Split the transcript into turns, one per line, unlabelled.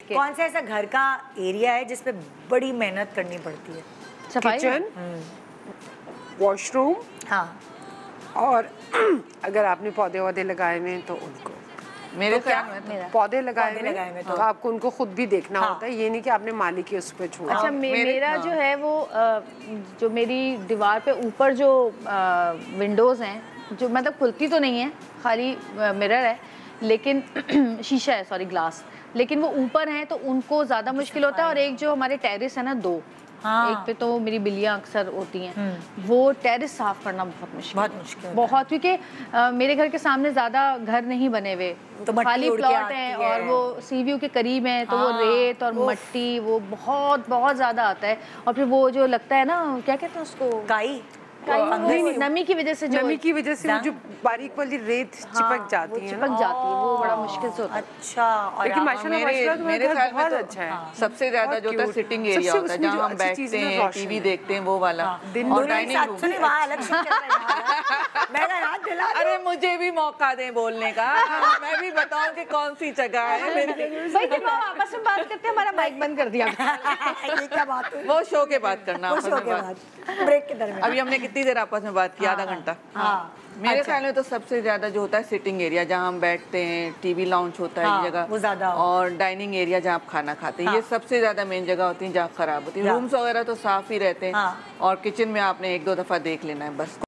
कौन सा ऐसा घर का एरिया है जिसपे बड़ी मेहनत करनी पड़ती है?
सफाई,
किचन, वॉशरूम,
हाँ,
और अगर आपने पौधे वौधे लगाए हुए हैं तो उनको,
मेरे
तो क्या
ख्याल में
मेरा
पौधे लगाए
पौधे लगाए हुए
तो आपको उनको खुद भी देखना
हाँ।
होता है, ये नहीं कि आपने माली के उस पर छोड़ा।
अच्छा मेरा जो है वो जो मेरी दीवार पे ऊपर जो विंडोज़ हैं, जो मतलब खुलती तो नहीं है, खाली मिरर है, लेकिन शीशा है, सॉरी ग्लास, लेकिन वो ऊपर हैं तो उनको ज़्यादा मुश्किल होता है। और एक जो हमारे टेरेस है ना, दो,
हाँ।
एक पे तो मेरी बिल्लियाँ अक्सर होती हैं, वो टेरेस साफ करना बहुत मुश्किल,
बहुत मुश्किल
बहुत, क्योंकि मेरे घर के सामने ज़्यादा घर नहीं बने हुए,
तो मट्टी
खाली
उड़ के
प्लॉट
आती
हैं
है।
और वो सी व्यू के करीब हैं, तो वो रेत और मट्टी वो बहुत बहुत ज़्यादा आता है। और फिर वो जो लगता है ना, क्या कहते हैं उसको,
काई,
वो नमी की वजह से, जो
नमी की वजह से वो जो बारीक वाली रेत चिपक जाती है ना,
चिपक जाती है, वो बड़ा मुश्किल से होता है।
अच्छा, और
लेकिन माशाल्लाह
मेरे ख्याल में
बहुत
तो
अच्छा है।
सबसे ज्यादा जो होता है सिटिंग एरिया होता है, जहाँ हम बैठते हैं, टीवी देखते हैं, वो वाला, और डाइनिंग रूम।
वहाँ अलग से मैं रात दिला दूं।
अरे मुझे भी मौका दें बोलने का, मैं भी बताऊं कि कौन सी जगह है मेरी।
भाई जब हम आपस में बात करते हैं, हमारा माइक बंद कर दिया।
ये क्या बात हुई?
वो शो के बाद करना,
वो
आपस
शो
में
के
बात।
बाद, ब्रेक के दरमियान।
अभी हमने कितनी देर आपस में बात की, आधा घंटा। मेरे ख्याल में तो सबसे ज्यादा जो होता है सिटिंग एरिया, जहाँ हम बैठते हैं, टीवी लाउंज होता है, ये जगह
वो ज्यादा,
और डाइनिंग एरिया जहाँ आप खाना खाते हैं, ये सबसे ज्यादा मेन जगह होती है जहाँ खराब होती है। रूम्स वगैरह तो साफ ही रहते हैं, और किचन में आपने एक दो दफा देख लेना है बस।